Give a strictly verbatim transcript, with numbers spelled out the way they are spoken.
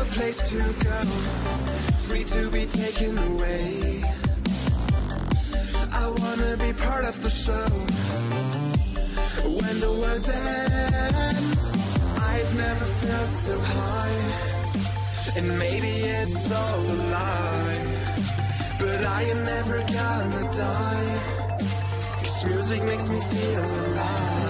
place to go, free to be taken away. I wanna be part of the show when the world ends. I've never felt so high, and maybe it's all a lie, but I am never gonna die, 'cause music makes me feel alive.